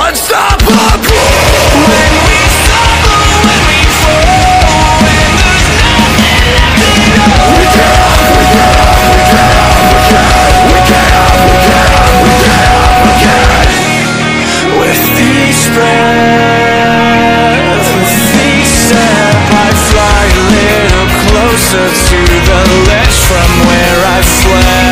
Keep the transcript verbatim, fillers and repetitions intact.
Unstoppable. When we stumble, when we fall, when there's nothing left at all. We get up, we get up, we get up, we get up, we get up, we get up, we get up, we get up. With each breath, with each step, I fly a little closer to the ledge from where I fled.